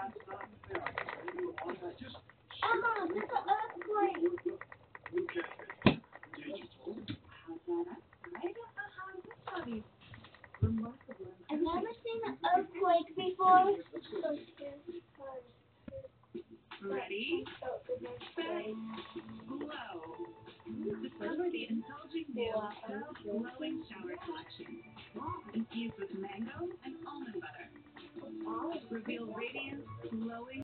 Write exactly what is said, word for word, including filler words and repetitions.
Emma, there's an earthquake. I've never seen an earthquake before. So scary. Ready? Set. Glow. Discover the indulging new self-glowing shower collection. Infused with mango and almond butter. Reveal radiant, glowing